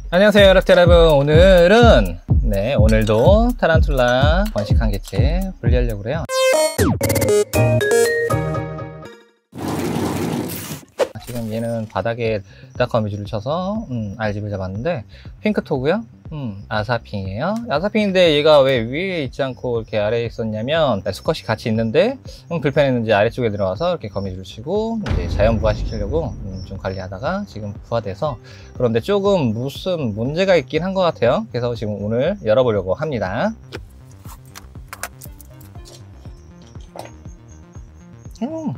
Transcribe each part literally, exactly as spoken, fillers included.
안녕하세요 랩터 여러분. 오늘은 네 오늘도 타란툴라 번식한 개체 분리하려고 그래요. 지금 얘는 바닥에 딱 거미줄을 쳐서 음, 알집을 잡았는데 핑크토고요. 음, 아사핑이에요. 아사핑인데 얘가 왜 위에 있지 않고 이렇게 아래에 있었냐면 수컷이 같이 있는데 음, 불편했는지 아래쪽에 들어와서 이렇게 거미줄을 치고 이제 자연 부화시키려고 음, 좀 관리하다가 지금 부화돼서, 그런데 조금 무슨 문제가 있긴 한 것 같아요. 그래서 지금 오늘 열어보려고 합니다. 음.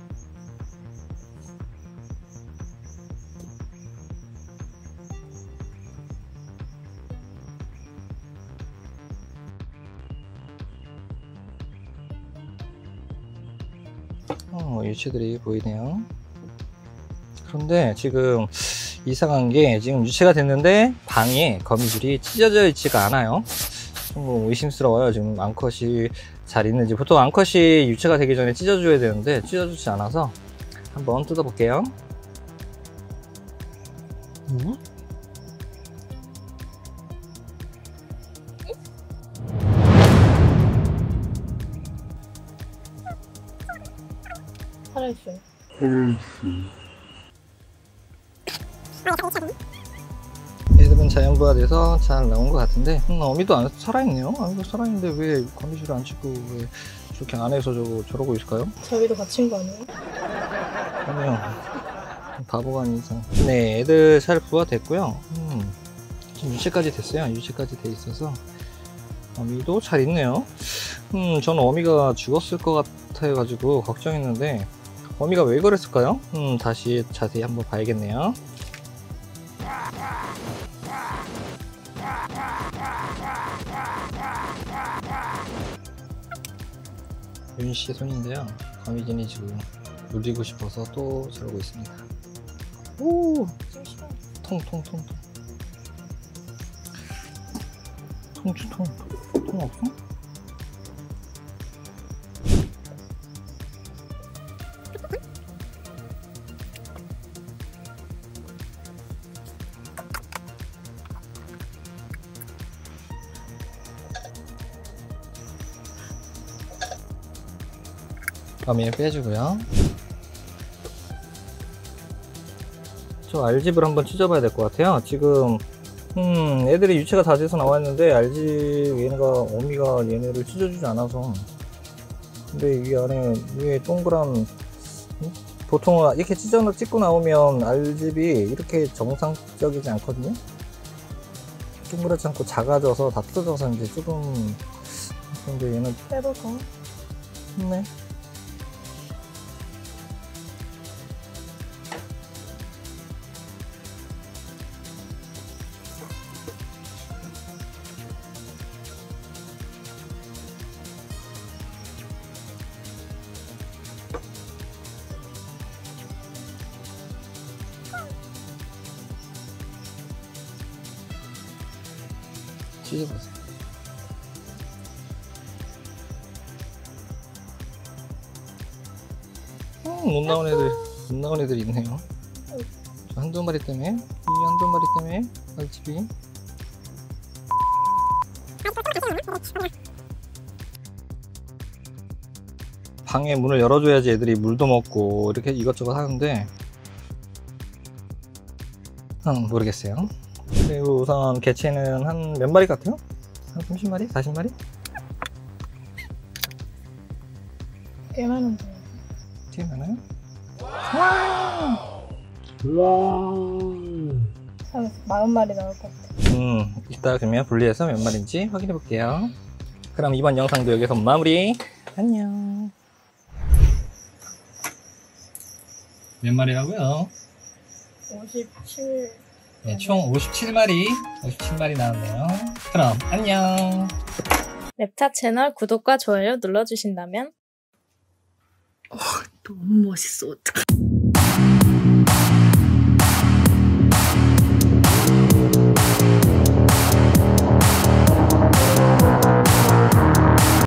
어, 유체들이 보이네요. 그런데 지금 이상한 게, 지금 유체가 됐는데 방에 거미줄이 찢어져 있지가 않아요. 좀 의심스러워요. 지금 암컷이 잘 있는지. 보통 암컷이 유체가 되기 전에 찢어줘야 되는데 찢어지지 않아서 한번 뜯어볼게요. 음? 살아있어요. 얘들은 자연부화돼서 잘 나온 것 같은데 음, 어미도 안 살아있네요. 어미도 살아있는데 왜 거미줄을 안 치고 왜 저렇게 안에서 저거 저러고 있을까요? 저희도 갇힌 거 아니에요? 아니요, 바보가 아니죠. 네, 애들 잘 부화됐고요. 음, 지금 유체까지 됐어요. 유체까지 돼 있어서 어미도 잘 있네요. 음, 저는 어미가 죽었을 것 같아가지고 걱정했는데 어미가 왜 그랬을까요? 음, 다시 자세히 한번 봐야겠네요. 윤씨의 손인데요. 거미진이 지금 물리고 싶어서 또 저러고 있습니다. 오! 통통통통. 통주통. 통 없어? 거미를 빼주고요. 저 알집을 한번 찢어봐야 될 것 같아요. 지금 음 애들이 유체가 다 돼서 나왔는데 알집 얘네가 어미가 얘네를 찢어주지 않아서. 근데 이 안에 위에 동그란 음? 보통 이렇게 찢어 찢고 나오면 알집이 이렇게 정상적이지 않거든요. 동그랗지 않고 작아져서 다 뜯어져서 이제 조금. 근데 얘는 빼볼까? 네. 찢어보세요. 음, 못 나온 애들, 못 나온 애들 있네요. 한두 마리 때문에, 이 한두 마리 때문에 알집이. 방에 문을 열어줘야지 애들이 물도 먹고 이렇게 이것저것 하는데 음, 모르겠어요. 그리고 우선 개체는 한 몇 마리 같아요? 한 삼십 마리? 사십 마리? 꽤 많은데. 되게 많아요? 한 사십 마리 나올 것 같아. 음, 이따 그러면 분리해서 몇 마리인지 확인해 볼게요. 그럼 이번 영상도 여기서 마무리. 안녕. 몇 마리라고요? 오십칠. 네, 총 오십칠 마리, 오십칠 마리 나왔네요. 그럼 안녕. 랩타 채널 구독과 좋아요 눌러주신다면 너무 멋있어. 어떡해.